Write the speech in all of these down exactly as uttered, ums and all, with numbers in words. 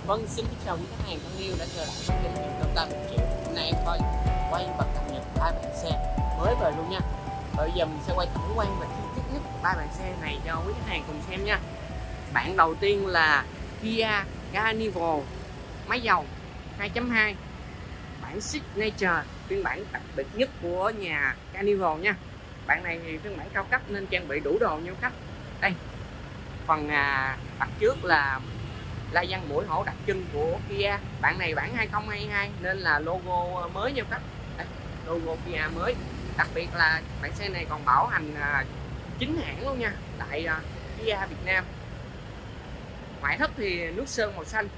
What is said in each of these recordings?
Vâng, xin kính chào quý khách hàng thân yêu đã trở lại với kênh Hiệu Toyota một triệu. Hôm nay em coi quay và cập nhật ba bản xe mới về luôn nha. Bây giờ mình sẽ quay tổng quan và chi tiết nhất ba bản xe này cho quý khách hàng cùng xem nha. Bản đầu tiên là Kia Carnival máy dầu hai chấm hai, bản Signature, phiên bản đặc biệt nhất của nhà Carnival nha. Bản này thì phiên bản cao cấp nên trang bị đủ đồ nha khách. Đây, phần à, mặt trước là la răng mũi hổ đặc trưng của Kia. Bản này bản hai không hai hai nên là logo mới nha khách. Đây, logo Kia mới. Đặc biệt là bản xe này còn bảo hành à, chính hãng luôn nha, tại à, Kia Việt Nam. Ngoại thất thì nước sơn màu xanh.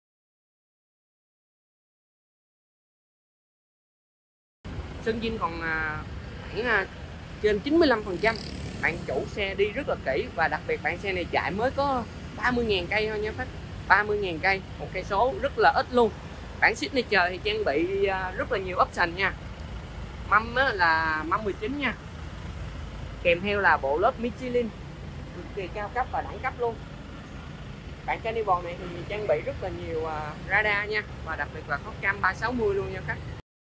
Sơn zin còn à, khoảng à, trên chín mươi lăm phần trăm. Bạn chủ xe đi rất là kỹ và đặc biệt bản xe này chạy mới có ba mươi nghìn cây thôi nha khách. ba mươi nghìn cây, một cây số rất là ít luôn. Bản Signature thì trang bị rất là nhiều option nha. Mâm là mâm mười chín nha, kèm theo là bộ lớp Michelin cực kỳ cao cấp và đẳng cấp luôn. Bản Carnival này thì trang bị rất là nhiều radar nha, và đặc biệt là có cam ba sáu mươi luôn nha khách.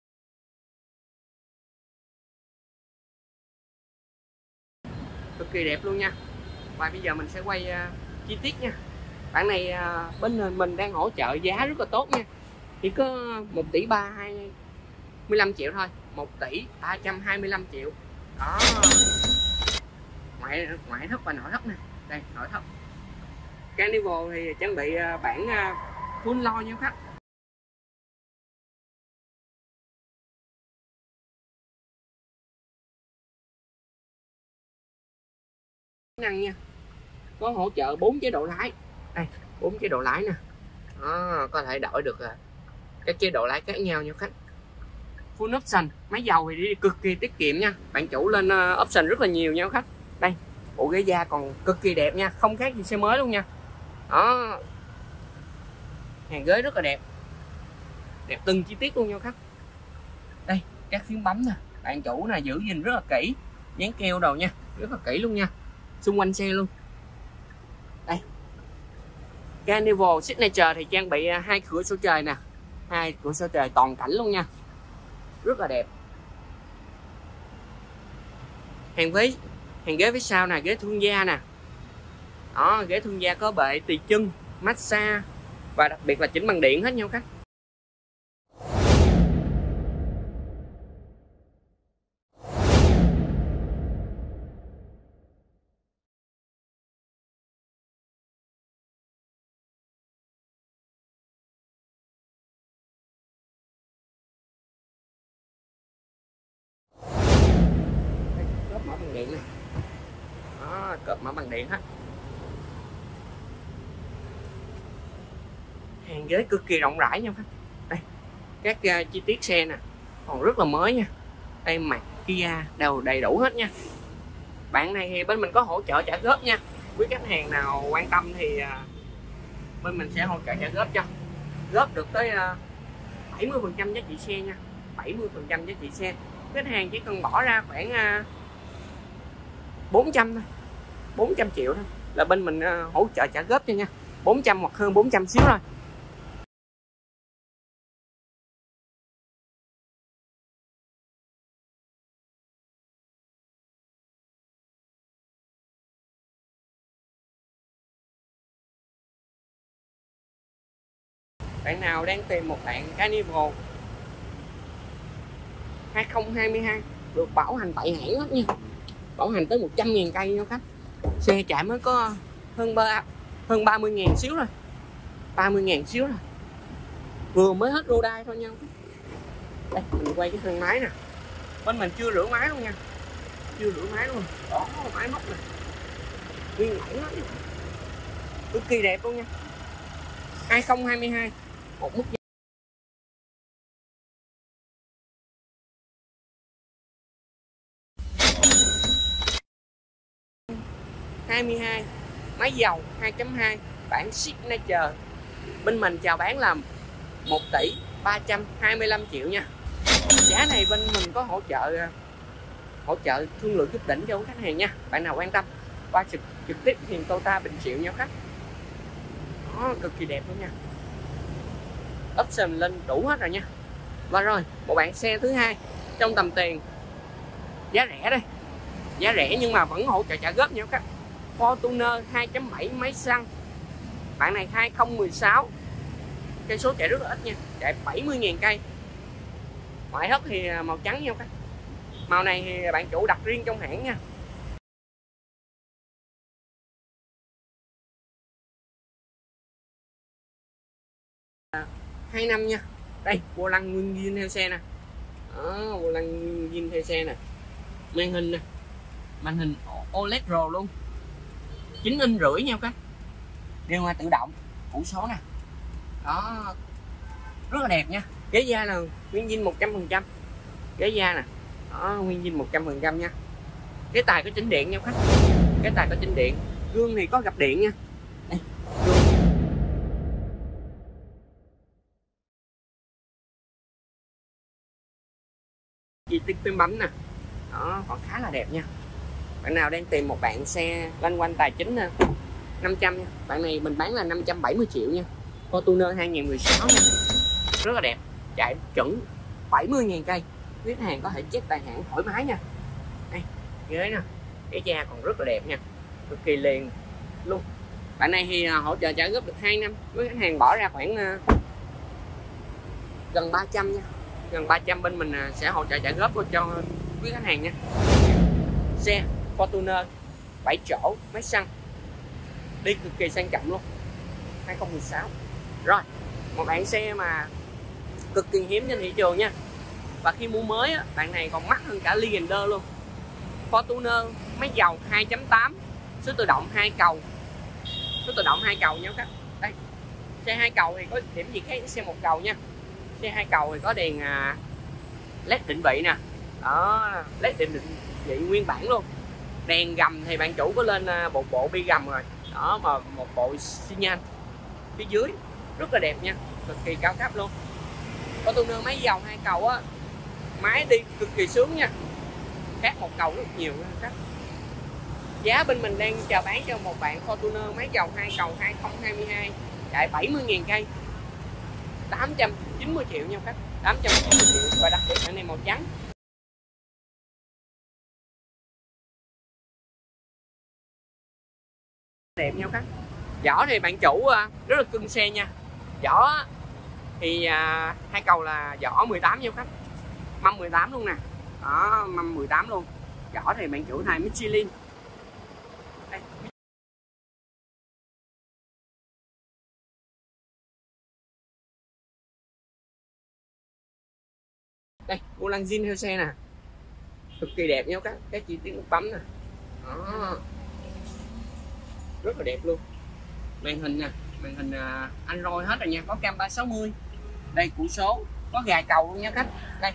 Cực kỳ đẹp luôn nha. Và bây giờ mình sẽ quay chi tiết nha. Bản này bên mình đang hỗ trợ giá rất là tốt nha, chỉ có một tỷ ba hai mươi lăm triệu thôi, một tỷ ba trăm hai mươi lăm triệu đó. Ngoại ngoại thất và nội thất nè. Đây, nội thất Carnival thì trang bị bản full lo nha khách. Năng nha, có hỗ trợ bốn chế độ lái. Đây, bốn chế độ lái nè. Đó, có thể đổi được các chế độ lái khác nhau nha khách. Full option, máy dầu thì đi cực kỳ tiết kiệm nha. Bạn chủ lên option rất là nhiều nha khách. Đây, bộ ghế da còn cực kỳ đẹp nha, không khác gì xe mới luôn nha. Đó, hàng ghế rất là đẹp, đẹp từng chi tiết luôn nha khách. Đây, các phím bấm nè, bạn chủ là giữ gìn rất là kỹ, dán keo đầu nha, rất là kỹ luôn nha, xung quanh xe luôn. Đây, Carnival Signature thì trang bị hai cửa sổ trời nè, hai cửa sổ trời toàn cảnh luôn nha, rất là đẹp. Hàng ghế hàng ghế phía sau nè, ghế thương gia nè. Đó, ghế thương gia có bệ tỳ chân, massage và đặc biệt là chỉnh bằng điện hết nhau khách. Cốp mở bằng điện nè. Đó, cốp mở bằng điện hết. Hàng ghế cực kỳ rộng rãi nha khách. Đây, các uh, chi tiết xe nè còn rất là mới nha. Đây, mặt Kia đều đầy đủ hết nha. Bản này thì bên mình có hỗ trợ trả góp nha. Quý khách hàng nào quan tâm thì uh, bên mình sẽ hỗ trợ trả góp cho. Góp được tới uh, bảy mươi phần trăm giá trị xe nha, bảy mươi phần trăm giá trị xe. Khách hàng chỉ cần bỏ ra khoảng uh, bốn trăm thôi, bốn trăm triệu thôi là bên mình uh, hỗ trợ trả góp cho nha. Bốn trăm hoặc hơn bốn trăm xíu thôi. Bạn nào đang tìm một bạn Carnival hai không hai hai được bảo hành tại hãng hết nha, bảo hành tới một trăm nghìn cây nha khách. Xe chạy mới có hơn ba hơn ba mươi ngàn xíu rồi, ba mươi ngàn xíu rồi, vừa mới hết rô đai thôi nha. Đây, mình quay cái thân máy nè, bên mình chưa rửa máy luôn nha, chưa rửa máy luôn. Đó, máy móc nè, nguyên mẫu hết, cực kỳ đẹp luôn nha. Hai không hai hai, một mức hai mươi hai, máy dầu hai chấm hai, bản Signature. Bên mình chào bán là một tỷ ba trăm hai mươi lăm triệu nha. Giá này bên mình có hỗ trợ hỗ trợ thương lượng giúp đỉnh cho khách hàng nha. Bạn nào quan tâm qua trực trực tiếp hiền Toyota Bình Triệu nha khách. Đó, cực kỳ đẹp luôn nha. option lên đủ hết rồi nha. Và rồi một bạn xe thứ hai trong tầm tiền giá rẻ đây, giá rẻ nhưng mà vẫn hỗ trợ trả góp nha các. Fortuner hai chấm bảy máy xăng, bạn này hai không một sáu, cây số chạy rất là ít nha, chạy bảy mươi nghìn cây. Ngoại thất thì màu trắng nha các, màu này thì bạn chủ đặt riêng trong hãng nha. Hai năm nha, đây vô lăng nguyên zin theo xe nè, đó, vô lăng nguyên zin theo xe nè, màn hình nè, màn hình ô led rồi luôn, chín inch rưỡi nha các, điều hòa tự động, phủ số nè, đó rất là đẹp nha. Ghế da là nguyên zin một trăm phần trăm, ghế da nè, đó nguyên zin một trăm phần trăm nha. Cái tài có chỉnh điện nha khách, cái tài có chỉnh điện, gương thì có gập điện nha. Đây, gương. Chi tiết phím bấm nè, đó còn khá là đẹp nha. Bạn nào đang tìm một bạn xe loanh quanh tài chính nè, năm trăm nha, bạn này mình bán là năm trăm bảy mươi triệu nha. Fortuner hai không một sáu nha, rất là đẹp, chạy chuẩn bảy mươi nghìn cây, khách hàng có thể check tài hãng thoải mái nha. Đây ghế nè, cái da còn rất là đẹp nha, cực kỳ liền luôn. Bạn này thì hỗ trợ trả góp được hai năm, với khách hàng bỏ ra khoảng uh, gần ba trăm nha, gần ba trăm bên mình uh, sẽ hỗ trợ trả góp cho quý khách hàng nha. Xe Fortuner bảy chỗ máy xăng, đi cực kỳ sang trọng luôn, hai không một sáu. Rồi một bạn xe mà cực kỳ hiếm trên thị trường nha, và khi mua mới á, bạn này còn mắc hơn cả Legender luôn. Fortuner máy dầu hai chấm tám, số tự động hai cầu, số tự động hai cầu nha các. Đây xe hai cầu thì có điểm gì khác với xe một cầu nha. Xe hai cầu thì có đèn à, led định vị nè, đó led định vị nguyên bản luôn. Đèn gầm thì bạn chủ có lên à, một bộ bi gầm rồi, đó mà một bộ xi nhan phía dưới rất là đẹp nha, cực kỳ cao cấp luôn. Fortuner máy dầu hai cầu á, máy đi cực kỳ sướng nha, khác một cầu rất nhiều nha các. Giá bên mình đang chào bán cho một bạn Fortuner máy dầu hai cầu hai không hai hai, chạy bảy mươi nghìn cây, tám trăm chín mươi triệu nha các, tám trăm chín mươi triệu. Và đặc biệt cái này màu trắng, đẹp nha các. Vỏ thì bạn chủ rất là cưng xe nha, vỏ thì à, hai cầu là vỏ mười tám nha các, mâm mười tám luôn nè, đó mâm mười tám luôn. Vỏ thì bạn chủ thay Michelin. Đây. Đây vô lăng zin theo xe nè, cực kỳ đẹp nha các, cái chi tiết nút bấm nè, đó rất là đẹp luôn. Màn hình nè, màn hình uh, Android hết rồi nha, có cam ba sáu mươi. Đây củ số, có gài cầu luôn nha khách. Đây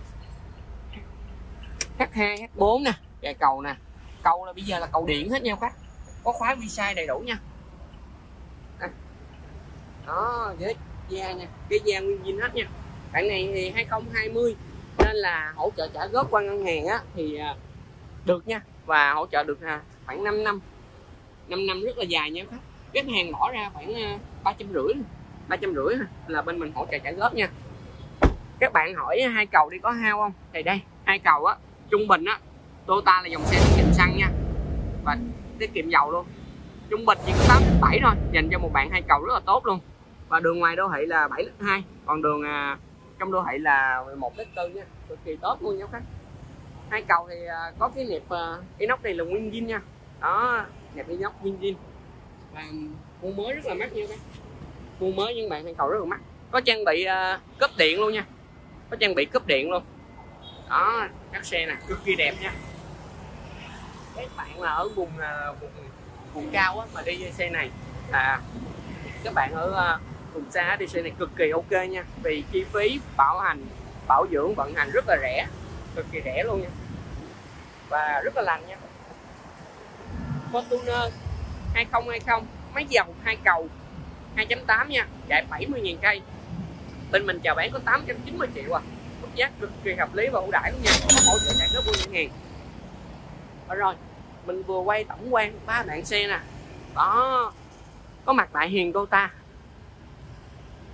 H hai H bốn nè, gài cầu nè, cầu là bây giờ là cầu điện hết nha khách, có khóa vi sai đầy đủ nha. Đây. Đó ghế da nha, ghế da nguyên zin hết nha. Bạn này thì hai không hai không nên là hỗ trợ trả góp qua ngân hàng á thì uh, được nha, và hỗ trợ được uh, khoảng năm năm, năm năm rất là dài nha khách. Khách hàng bỏ ra khoảng uh, ba trăm rưỡi, ba trăm rưỡi là bên mình hỗ trợ trả góp nha. Các bạn hỏi hai cầu đi có hao không, thì đây hai cầu á, trung bình á, Toyota là dòng xe tiết kiệm xăng nha, và tiết kiệm dầu luôn, trung bình chỉ có tám đến bảy thôi, dành cho một bạn hai cầu rất là tốt luôn. Và đường ngoài đô thị là bảy lít hai, còn đường uh, trong đô thị là mười một lít tư nha, cực kỳ tốt luôn nha khách. Hai cầu thì uh, có cái nẹp uh, inox này là nguyên zin nha, đó nẹp inox nguyên zin, và mua mới rất là mắc nha các, mua mới nhưng bạn hai cầu rất là mắc. Có trang bị uh, cốp điện luôn nha, có trang bị cốp điện luôn, đó các xe này cực kỳ đẹp nha. Các bạn là ở vùng uh, vùng vùng cao á, mà đi xe này à, các bạn ở uh, vùng xa đi xe này cực kỳ ok nha, vì chi phí bảo hành, bảo dưỡng, vận hành rất là rẻ, cực kỳ rẻ luôn nha, và rất là lành nha. Fortuner hai không hai không máy dầu hai cầu hai chấm tám nha, chạy bảy mươi nghìn cây, bên mình chào bán có tám trăm chín mươi triệu à, mức giá cực kỳ hợp lý và ưu đãi luôn nha, có hỗ trợ trả góp của ngân hàng. Rồi mình vừa quay tổng quan ba bạn xe nè, đó có mặt tại Hiền Toyota.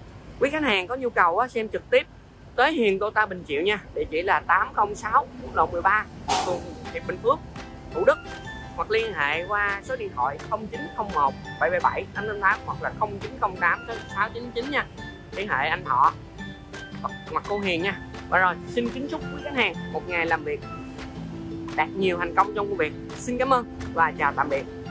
Quý khách hàng có nhu cầu á, xem trực tiếp tới Hiền Toyota Bình Triệu nha. Địa chỉ là tám không sáu quốc lộ mười ba, phường Hiệp Bình Phước, Thủ Đức, hoặc liên hệ qua số điện thoại không chín không một bảy bảy bảy tám tám tám hoặc là không chín không tám sáu chín chín nha. Liên hệ anh Thọ hoặc cô Hiền nha. Và rồi, xin kính chúc quý khách hàng một ngày làm việc đạt nhiều thành công trong công việc. Xin cảm ơn và chào tạm biệt.